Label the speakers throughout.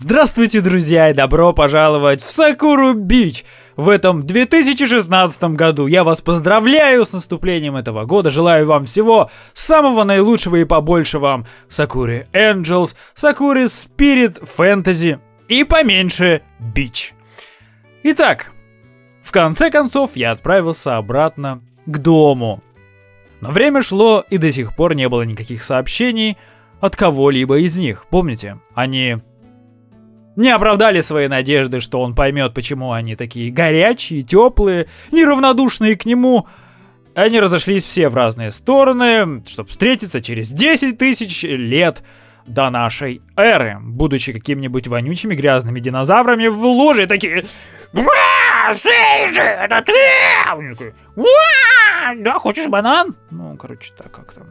Speaker 1: Здравствуйте, друзья, и добро пожаловать в Сакуру Бич! В этом 2016 году я вас поздравляю с наступлением этого года, желаю вам всего самого наилучшего и побольше вам Sakura Angels, Sakura Spirit Fantasy и поменьше Бич. Итак, в конце концов я отправился обратно к дому. Но время шло, и до сих пор не было никаких сообщений от кого-либо из них. Помните, они не оправдали свои надежды, что он поймет, почему они такие горячие, теплые, неравнодушные к нему. Они разошлись все в разные стороны, чтобы встретиться через 10 тысяч лет до нашей эры, будучи какими-нибудь вонючими грязными динозаврами в луже, такие: Сейджи, это ты? Да, хочешь банан? Ну, короче, так как-то.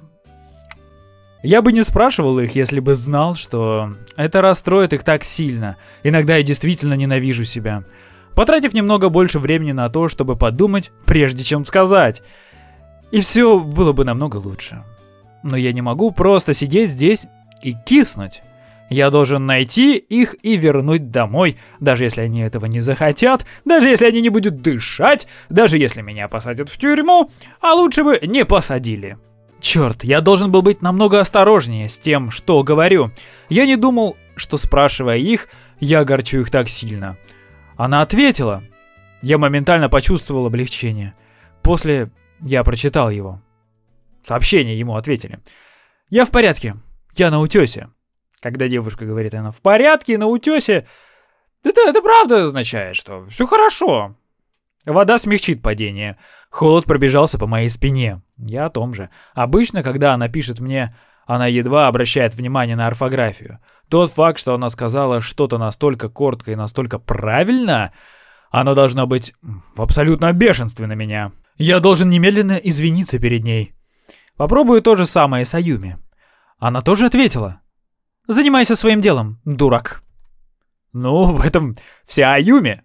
Speaker 1: Я бы не спрашивал их, если бы знал, что это расстроит их так сильно. Иногда я действительно ненавижу себя, потратив немного больше времени на то, чтобы подумать, прежде чем сказать. И все было бы намного лучше. Но я не могу просто сидеть здесь и киснуть. Я должен найти их и вернуть домой, даже если они этого не захотят, даже если они не будут дышать, даже если меня посадят в тюрьму, а лучше бы не посадили. Черт, я должен был быть намного осторожнее с тем, что говорю. Я не думал, что, спрашивая их, я огорчу их так сильно. Она ответила. Я моментально почувствовал облегчение. После я прочитал его. Сообщение ему ответили. Я в порядке, я на утесе. Когда девушка говорит, она в порядке, на утесе, это правда означает, что все хорошо. Вода смягчит падение. Холод пробежался по моей спине. Я о том же. Обычно, когда она пишет мне, она едва обращает внимание на орфографию. Тот факт, что она сказала что-то настолько коротко и настолько правильно, оно должно быть в абсолютном бешенстве на меня. Я должен немедленно извиниться перед ней. Попробую то же самое с Аюми. Она тоже ответила. Занимайся своим делом, дурак. Ну, в этом вся Аюми.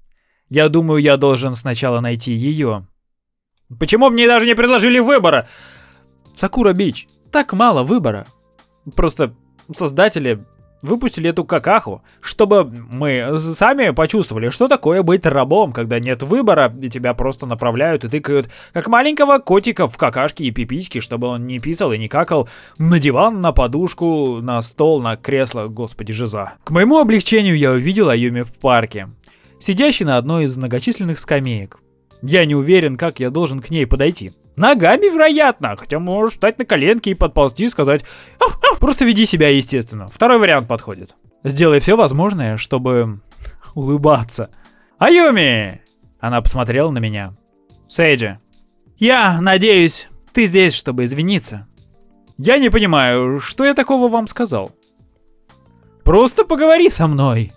Speaker 1: Я думаю, я должен сначала найти ее. Почему мне даже не предложили выбора? Сакура Бич, так мало выбора. Просто создатели выпустили эту какаху, чтобы мы сами почувствовали, что такое быть рабом, когда нет выбора, и тебя просто направляют и тыкают, как маленького котика в какашки и пиписьки, чтобы он не писал и не какал на диван, на подушку, на стол, на кресло, господи, жиза. К моему облегчению я увидел Аюми в парке, сидящий на одной из многочисленных скамеек. Я не уверен, как я должен к ней подойти. Ногами, вероятно, хотя можешь встать на коленки и подползти и сказать: просто веди себя естественно. Второй вариант подходит. Сделай все возможное, чтобы улыбаться. Аюми! Она посмотрела на меня. Сейджи. Я надеюсь, ты здесь, чтобы извиниться. Я не понимаю, что я такого вам сказал. Просто поговори со мной.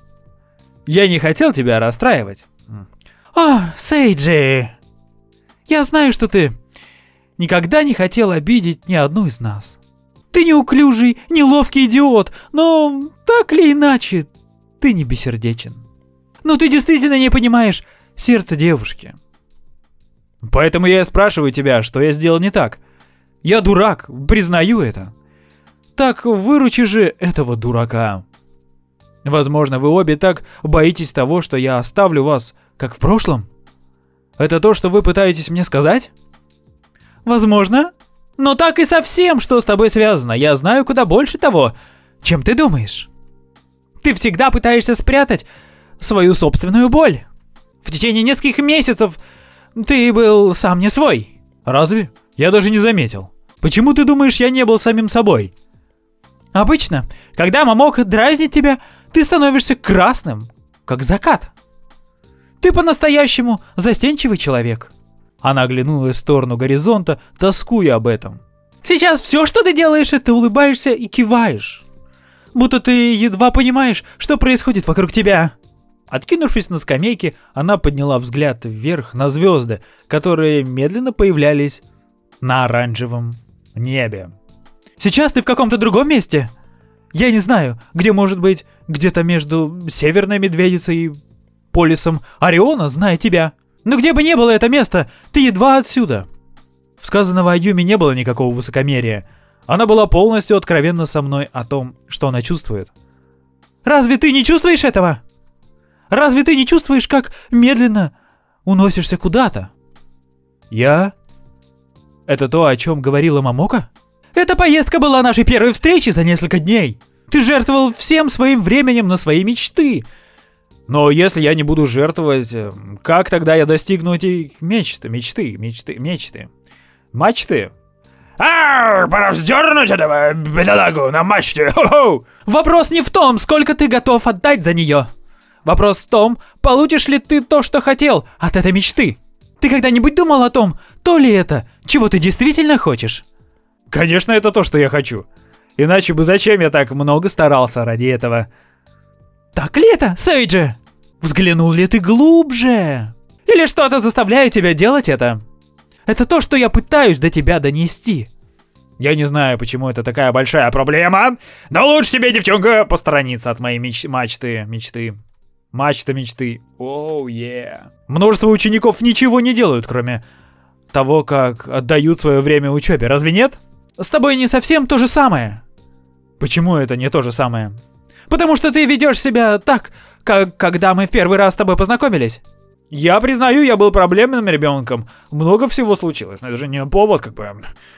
Speaker 1: Я не хотел тебя расстраивать. Сейджи, я знаю, что ты никогда не хотел обидеть ни одну из нас. Ты неуклюжий, неловкий идиот, но так или иначе, ты не бессердечен. Но ты действительно не понимаешь сердце девушки. Поэтому я и спрашиваю тебя, что я сделал не так. Я дурак, признаю это. Так выручи же этого дурака. Возможно, вы обе так боитесь того, что я оставлю вас, как в прошлом. Это то, что вы пытаетесь мне сказать? Возможно. Но так и со всем, что с тобой связано. Я знаю куда больше того, чем ты думаешь. Ты всегда пытаешься спрятать свою собственную боль. В течение нескольких месяцев ты был сам не свой. Разве? Я даже не заметил. Почему ты думаешь, я не был самим собой? Обычно, когда Момока дразнит тебя, ты становишься красным, как закат. Ты по-настоящему застенчивый человек. Она оглянулась в сторону горизонта, тоскуя об этом. Сейчас все, что ты делаешь, это улыбаешься и киваешь. Будто ты едва понимаешь, что происходит вокруг тебя. Откинувшись на скамейке, она подняла взгляд вверх на звезды, которые медленно появлялись на оранжевом небе. Сейчас ты в каком-то другом месте? Я не знаю, где, может быть, где-то между Северной Медведицей и полюсом Ориона, зная тебя. Но где бы ни было это место, ты едва отсюда. В сказанного Аюми не было никакого высокомерия. Она была полностью откровенна со мной о том, что она чувствует. Разве ты не чувствуешь этого? Разве ты не чувствуешь, как медленно уносишься куда-то? Я? Это то, о чем говорила Момока? Эта поездка была нашей первой встречей за несколько дней. Ты жертвовал всем своим временем на свои мечты. Но если я не буду жертвовать, как тогда я достигну этих мечты? Мачты? Пора вздернуть этого бедолагу на мачте. Хо-хо! Вопрос не в том, сколько ты готов отдать за нее. Вопрос в том, получишь ли ты то, что хотел от этой мечты. Ты когда-нибудь думал о том, то ли это, чего ты действительно хочешь? Конечно, это то, что я хочу. Иначе бы зачем я так много старался ради этого? Так ли это, Сейджи? Взглянул ли ты глубже? Или что-то заставляет тебя делать это? Это то, что я пытаюсь до тебя донести. Я не знаю, почему это такая большая проблема, но лучше себе, девчонка, посторониться от моей мечты. Оу, Множество учеников ничего не делают, кроме того, как отдают свое время учебе. Разве нет? С тобой не совсем то же самое. Почему это не то же самое? Потому что ты ведешь себя так, как когда мы в первый раз с тобой познакомились. Я признаю, я был проблемным ребенком. Много всего случилось, но это же не повод, как бы...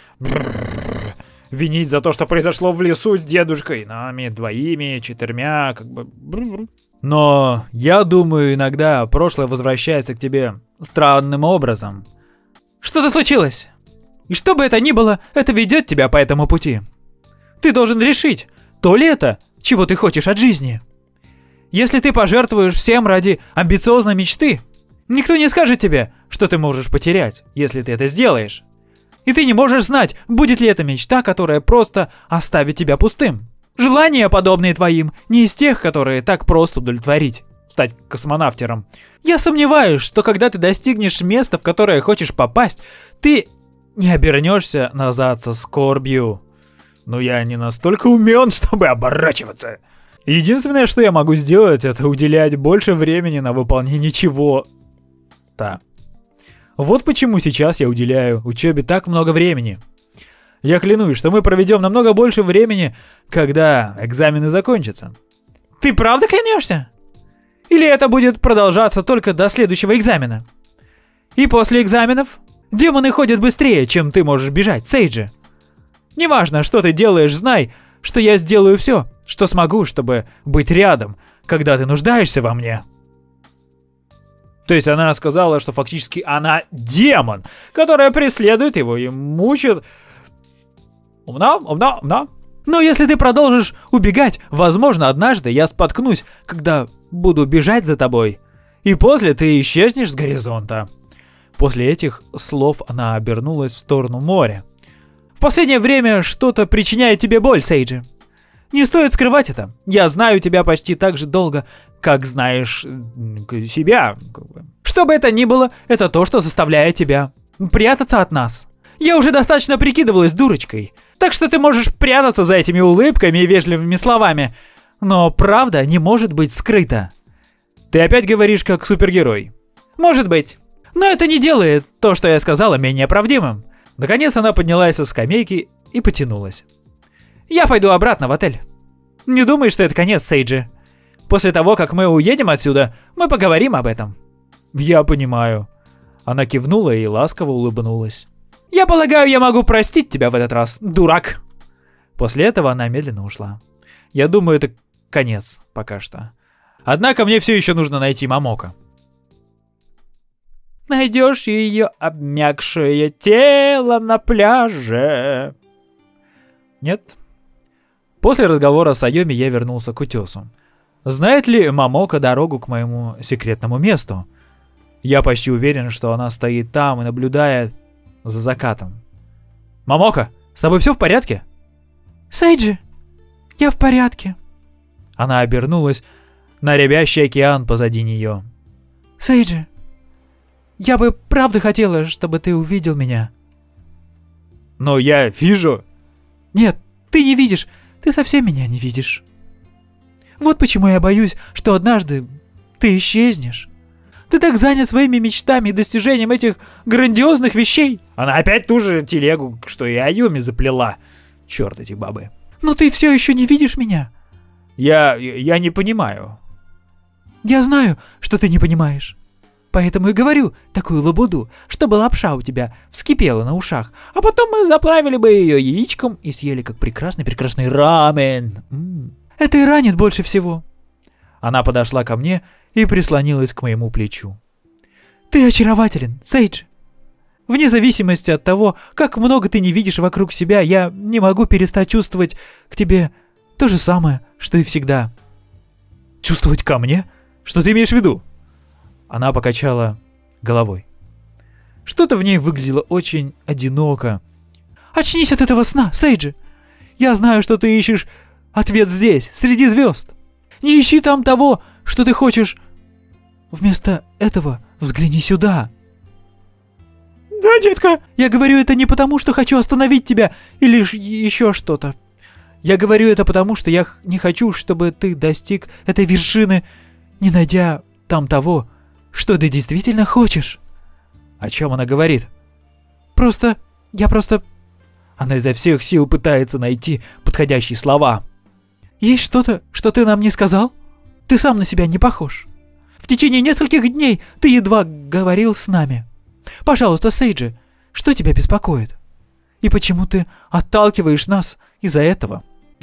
Speaker 1: винить за то, что произошло в лесу с дедушкой, нами двоими, 4, как бы... Но я думаю, иногда прошлое возвращается к тебе странным образом. Что-то случилось. И что бы это ни было, это ведет тебя по этому пути. Ты должен решить, то ли это, чего ты хочешь от жизни. Если ты пожертвуешь всем ради амбициозной мечты, никто не скажет тебе, что ты можешь потерять, если ты это сделаешь. И ты не можешь знать, будет ли это мечта, которая просто оставит тебя пустым. Желания, подобные твоим, не из тех, которые так просто удовлетворить. Стать космонавтером. Я сомневаюсь, что когда ты достигнешь места, в которое хочешь попасть, ты не обернешься назад со скорбью. Но я не настолько умен, чтобы оборачиваться. Единственное, что я могу сделать, это уделять больше времени на выполнение чего-то. Вот почему сейчас я уделяю учебе так много времени. Я клянусь, что мы проведем намного больше времени, когда экзамены закончатся. Ты правда клянешься? Или это будет продолжаться только до следующего экзамена? И после экзаменов демоны ходят быстрее, чем ты можешь бежать, Сейджи. Неважно, что ты делаешь, знай, что я сделаю все, что смогу, чтобы быть рядом, когда ты нуждаешься во мне. То есть она сказала, что фактически она демон, которая преследует его и мучит. Умно. Но если ты продолжишь убегать, возможно, однажды я споткнусь, когда буду бежать за тобой. И после ты исчезнешь с горизонта. После этих слов она обернулась в сторону моря. В последнее время что-то причиняет тебе боль, Сейджи. Не стоит скрывать это. Я знаю тебя почти так же долго, как знаешь себя. Что бы это ни было, это то, что заставляет тебя прятаться от нас. Я уже достаточно прикидывалась дурочкой, так что ты можешь прятаться за этими улыбками и вежливыми словами. Но правда не может быть скрыта. Ты опять говоришь как супергерой. Может быть. Но это не делает то, что я сказала, менее правдивым. Наконец она поднялась со скамейки и потянулась. Я пойду обратно в отель. Не думай, что это конец, Сейджи. После того, как мы уедем отсюда, мы поговорим об этом. Я понимаю. Она кивнула и ласково улыбнулась. Я полагаю, я могу простить тебя в этот раз, дурак. После этого она медленно ушла. Я думаю, это конец пока что. Однако мне все еще нужно найти Момока. Найдешь ее обмякшее тело на пляже. Нет. После разговора с Айоми я вернулся к утесу. Знает ли Момока дорогу к моему секретному месту? Я почти уверен, что она стоит там и наблюдает за закатом. Момока, с тобой все в порядке? Сейджи, я в порядке. Она обернулась на рябящий океан позади нее. Сейджи, я бы правда хотела, чтобы ты увидел меня. Но я вижу. Нет, ты не видишь. Ты совсем меня не видишь. Вот почему я боюсь, что однажды ты исчезнешь. Ты так занят своими мечтами и достижением этих грандиозных вещей. Она опять ту же телегу, что и Айоми заплела. Черт, эти бабы. Но ты все еще не видишь меня. Я не понимаю.
Speaker 2: Я знаю, что ты не понимаешь. Поэтому и говорю такую лабуду, чтобы лапша у тебя вскипела на ушах, а потом мы заправили бы ее яичком и съели как прекрасный рамен. Это и ранит больше всего.
Speaker 1: Она подошла ко мне и прислонилась к моему плечу.
Speaker 2: Ты очарователен, Сейджи. Вне зависимости от того, как много ты не видишь вокруг себя, я не могу перестать чувствовать к тебе то же самое, что и всегда.
Speaker 1: Чувствовать ко мне? Что ты имеешь в виду? Она покачала головой.
Speaker 2: Что-то в ней выглядело очень одиноко. Очнись от этого сна, Сейджи. Я знаю, что ты ищешь ответ здесь, среди звезд. Не ищи там того, что ты хочешь. Вместо этого взгляни сюда. Да, детка. Я говорю это не потому, что хочу остановить тебя или еще что-то. Я говорю это потому, что я не хочу, чтобы ты достиг этой вершины, не найдя там того, что ты действительно хочешь.
Speaker 1: О чем она говорит?
Speaker 2: Я просто...
Speaker 1: Она изо всех сил пытается найти подходящие слова.
Speaker 2: Есть что-то, что ты нам не сказал? Ты сам на себя не похож. В течение нескольких дней ты едва говорил с нами. Пожалуйста, Сейджи, что тебя беспокоит? И почему ты отталкиваешь нас из-за этого?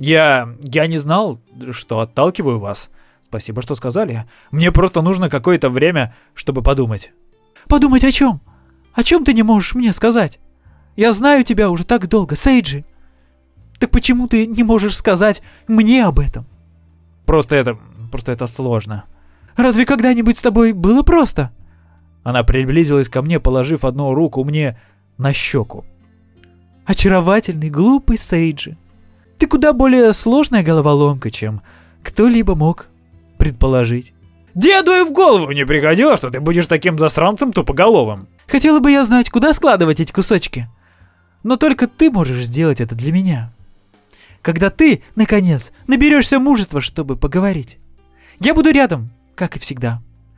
Speaker 1: Я не знал, что отталкиваю вас. Спасибо, что сказали. Мне просто нужно какое-то время, чтобы подумать.
Speaker 2: Подумать о чем? О чем ты не можешь мне сказать? Я знаю тебя уже так долго, Сейджи. Так почему ты не можешь сказать мне об этом?
Speaker 1: Просто это сложно.
Speaker 2: Разве когда-нибудь с тобой было просто?
Speaker 1: Она приблизилась ко мне, положив одну руку мне на щеку.
Speaker 2: Очаровательный, глупый Сейджи. Ты куда более сложная головоломка, чем кто-либо мог предположить.
Speaker 1: Деду и в голову не приходило, что ты будешь таким засранцем тупоголовым.
Speaker 2: Хотела бы я знать, куда складывать эти кусочки. Но только ты можешь сделать это для меня. Когда ты, наконец, наберешься мужества, чтобы поговорить. Я буду рядом, как и всегда.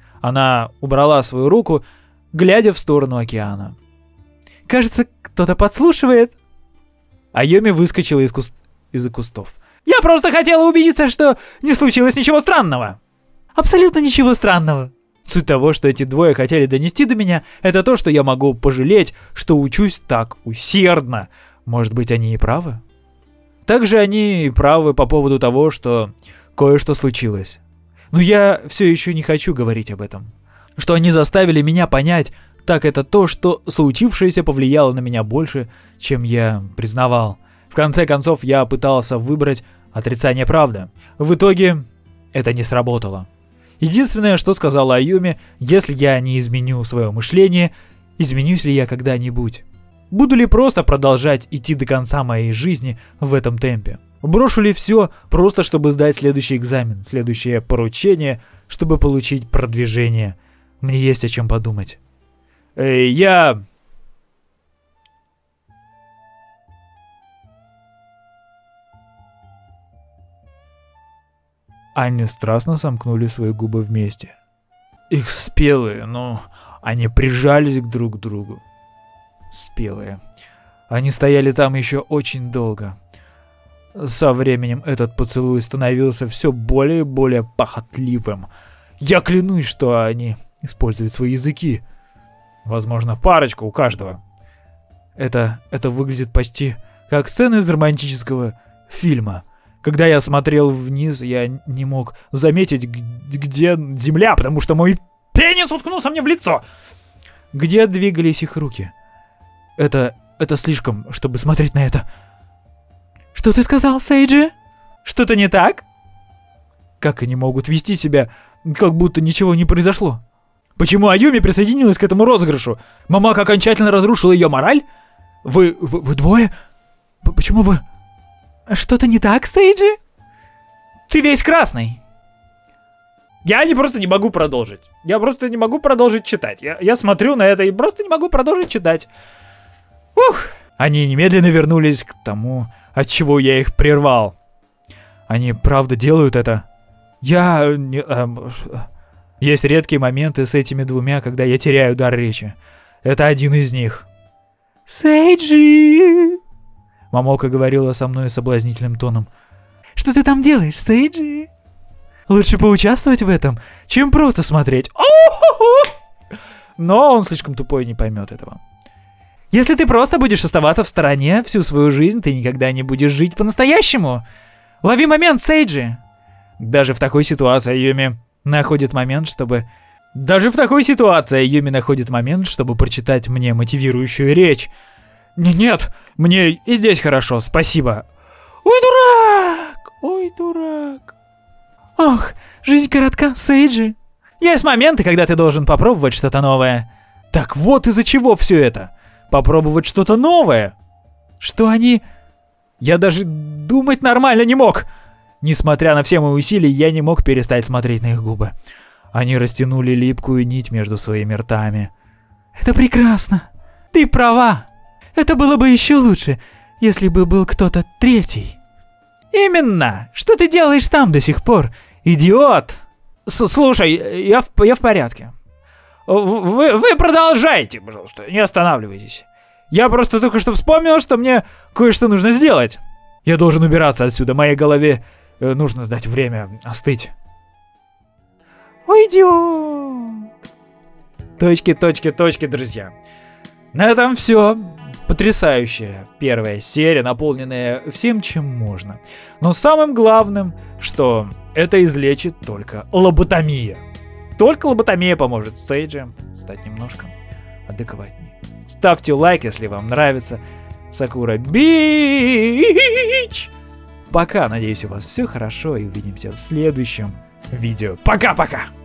Speaker 1: Она убрала свою руку, глядя в сторону океана.
Speaker 2: Кажется, кто-то подслушивает.
Speaker 1: Айоми выскочила из-за кустов.
Speaker 2: Я просто хотела убедиться, что не случилось ничего странного. Абсолютно ничего странного.
Speaker 1: Суть того, что эти двое хотели донести до меня, это то, что я могу пожалеть, что учусь так усердно. Может быть, они и правы? Также они правы по поводу того, что кое-что случилось. Но я все еще не хочу говорить об этом. Что они заставили меня понять, так это то, что случившееся повлияло на меня больше, чем я признавал. В конце концов, я пытался выбрать отрицание правды. В итоге это не сработало. Единственное, что сказала Айоми, если я не изменю свое мышление, изменюсь ли я когда-нибудь? Буду ли просто продолжать идти до конца моей жизни в этом темпе? Брошу ли все просто, чтобы сдать следующий экзамен, следующее поручение, чтобы получить продвижение? Мне есть о чем подумать. Они страстно сомкнули свои губы вместе. Их спелые, но они прижались друг к другу. Спелые. Они стояли там еще очень долго. Со временем этот поцелуй становился все более и более похотливым. Я клянусь, что они используют свои языки. Возможно, парочку у каждого. Это выглядит почти как сцена из романтического фильма. Когда я смотрел вниз, я не мог заметить, где земля, потому что мой пенис уткнулся мне в лицо. Где двигались их руки? Это слишком, чтобы смотреть на это.
Speaker 2: Что ты сказал, Сейджи? Что-то не так?
Speaker 1: Как они могут вести себя, как будто ничего не произошло? Почему Айоми присоединилась к этому розыгрышу? Мамака окончательно разрушила ее мораль? Вы двое? Почему вы...
Speaker 2: Что-то не так, Сейджи?
Speaker 1: Ты весь красный. Я просто не могу продолжить. Я просто не могу продолжить читать. Я смотрю на это и просто не могу продолжить читать. Ух! Они немедленно вернулись к тому, от чего я их прервал. Они правда делают это? Есть редкие моменты с этими двумя, когда я теряю дар речи. Это один из них.
Speaker 2: Сейджи!
Speaker 1: Мамока говорила со мной соблазнительным тоном.
Speaker 2: Что ты там делаешь, Сейджи? Лучше поучаствовать в этом, чем просто смотреть.
Speaker 1: Но он слишком тупой и не поймет этого.
Speaker 2: Если ты просто будешь оставаться в стороне всю свою жизнь, ты никогда не будешь жить по-настоящему. Лови момент, Сейджи.
Speaker 1: Даже в такой ситуации Юми находит момент, чтобы прочитать мне мотивирующую речь. Нет, мне и здесь хорошо, спасибо.
Speaker 2: Ой, дурак! Ой, дурак. Ох, жизнь коротка, Сейджи.
Speaker 1: Есть моменты, когда ты должен попробовать что-то новое. Так вот из-за чего все это. Попробовать что-то новое.
Speaker 2: Что они...
Speaker 1: Я даже думать нормально не мог. Несмотря на все мои усилия, я не мог перестать смотреть на их губы. Они растянули липкую нить между своими ртами.
Speaker 2: Это прекрасно. Ты права. Это было бы еще лучше, если бы был кто-то третий.
Speaker 1: Именно. Что ты делаешь там до сих пор, идиот? Слушай, я в порядке. Вы продолжайте, пожалуйста, не останавливайтесь. Я просто только что вспомнил, что мне кое-что нужно сделать. Я должен убираться отсюда, моей голове нужно дать время остыть.
Speaker 2: Уйдем.
Speaker 1: Точки, друзья. На этом все. Потрясающая первая серия, наполненная всем, чем можно. Но самым главным, что это излечит только лоботомия. Только лоботомия поможет Сейджи стать немножко адекватнее. Ставьте лайк, если вам нравится Сакура Бич. Пока, надеюсь, у вас все хорошо и увидимся в следующем видео. Пока-пока!